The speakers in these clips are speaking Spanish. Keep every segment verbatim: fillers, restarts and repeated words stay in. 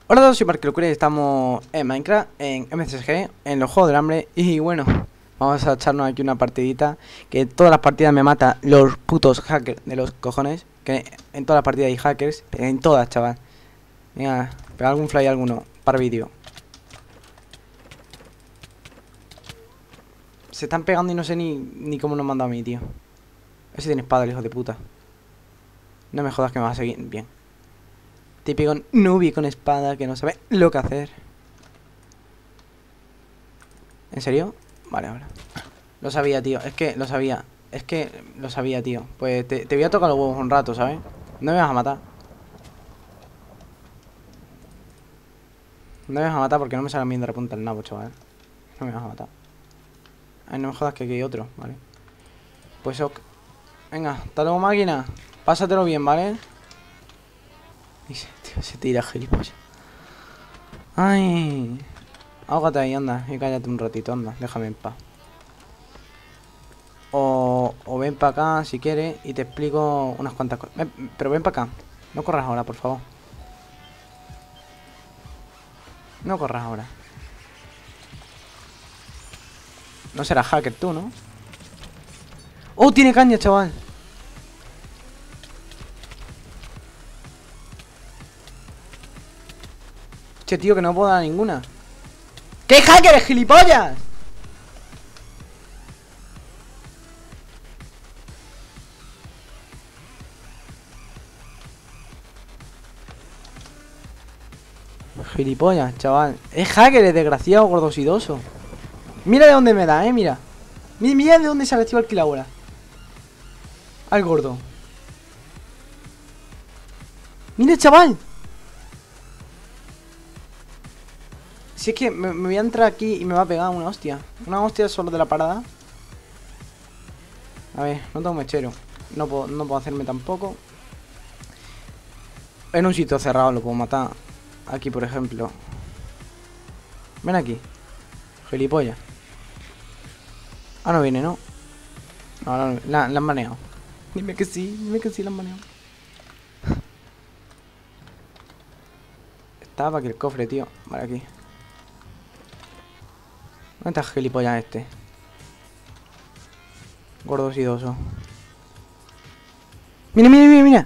Hola a todos, soy Parque y estamos en Minecraft, en M C S G, en los Juegos del Hambre. Y bueno, vamos a echarnos aquí una partidita. Que todas las partidas me mata los putos hackers de los cojones. Que en todas las partidas hay hackers, en todas, chaval. Venga, pega algún fly alguno, para vídeo. Se están pegando y no sé ni, ni cómo nos manda a mí, tío. Ese tiene espada, el hijo de puta. No me jodas que me va a seguir bien. Típico newbie con espada que no sabe lo que hacer. ¿En serio? Vale, ahora. Lo sabía, tío. Es que lo sabía. Es que lo sabía, tío. Pues te, te voy a tocar los huevos un rato, ¿sabes? No me vas a matar. No me vas a matar porque no me salen bien de repunta el nabo, chaval. No me vas a matar. Ay, no me jodas que aquí hay otro, ¿vale? Pues ok. Venga, hasta luego, máquina. Pásatelo bien, ¿vale? Y se, tío, se tira, gilipollas. Ay. Ahógate ahí, anda. Y cállate un ratito, anda. Déjame en paz. O, o ven para acá si quieres y te explico unas cuantas cosas. Ven, pero ven para acá. No corras ahora, por favor. No corras ahora. No serás hacker tú, ¿no? ¡Oh, tiene caña, chaval! Che, tío, que no puedo dar ninguna. ¿Qué hacker es, gilipollas? Gilipollas, chaval. Es hacker, es desgraciado, gordosidoso. Mira de dónde me da, eh, mira. Mira, mira de dónde se ha activa el kill ahora. Al gordo. Mira, chaval. Si es que me, me voy a entrar aquí y me va a pegar una hostia. Una hostia solo de la parada. A ver, no tengo mechero. No puedo, no puedo hacerme tampoco. En un sitio cerrado lo puedo matar. Aquí, por ejemplo. Ven aquí. Gilipollas. Ah, no viene, ¿no? No, no, no. La, la han maneado. Dime que sí, dime que sí la han maneado. Estaba aquí el cofre, tío. Vale, aquí. ¿Dónde está el gilipollas este? Gordo sidoso. Mira, mira, mira, mira.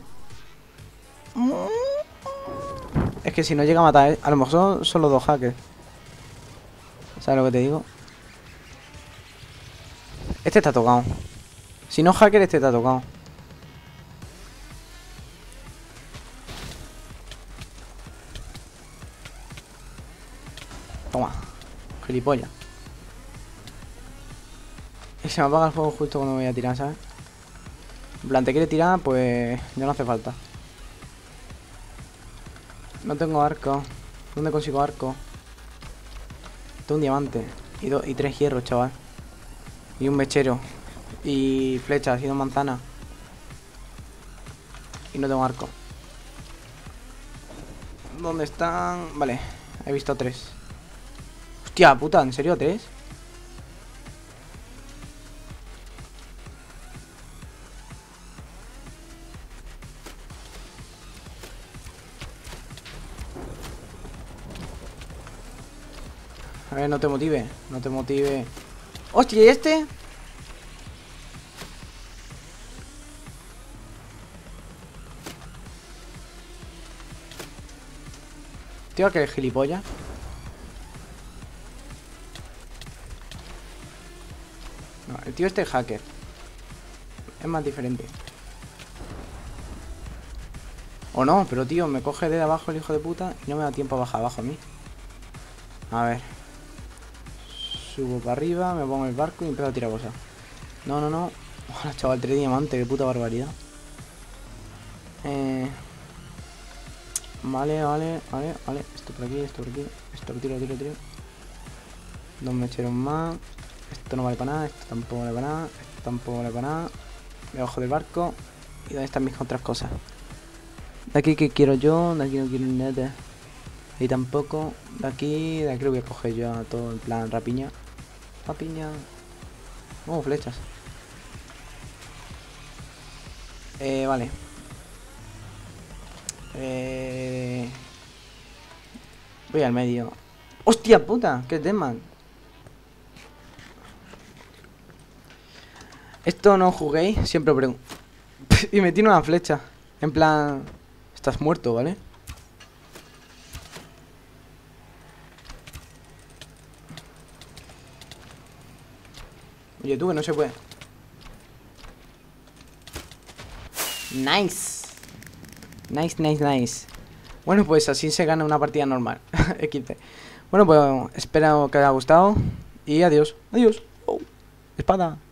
Es que si no llega a matar, ¿eh? A lo mejor son, son los dos hackers. ¿Sabes lo que te digo? Este está tocado. Si no hacker, este está tocado. Toma. Gilipollas. Y se me apaga el fuego justo cuando me voy a tirar, ¿sabes? En plan, te quiere tirar, pues ya no hace falta. No tengo arco. ¿Dónde consigo arco? Tengo un diamante. Y, dos y tres hierros, chaval. Y un mechero. Y flechas y dos manzanas. Y no tengo arco. ¿Dónde están? Vale, he visto tres. Hostia puta, ¿en serio tres? A ver, no te motive. No te motive. ¡Hostia! ¿Y este? Tío, que el gilipollas. No, el tío este es hacker. Es más diferente. O no, pero tío, me coge de abajo el hijo de puta y no me da tiempo a bajar abajo a mí. A ver. Subo para arriba, me pongo en el barco y empiezo a tirar cosas. No, no, no. Hola, chaval, tres diamantes, qué puta barbaridad. Eh... Vale, vale, vale, vale. Esto por aquí, esto por aquí. Esto lo tiro, tiro, tiro. Dos mecheros más. Esto no vale para nada, esto tampoco vale para nada. Esto tampoco vale para nada. Debajo del barco. ¿Y dónde están mis otras cosas? De aquí que quiero yo, de aquí no quiero nada. Y tampoco. De aquí, de aquí lo voy a coger yo a todo en plan rapiña. Rapiña. Oh, flechas. Eh, vale. Eh... Voy al medio. ¡Hostia puta! ¡Qué tema! Esto no juguéis, siempre pregunto. Y me tiene una flecha. En plan... Estás muerto, ¿vale? Oye, tú que no se puede. Nice. Nice, nice, nice. Bueno, pues así se gana una partida normal. equis de. Bueno, pues espero que os haya gustado. Y adiós. Adiós. Oh, espada.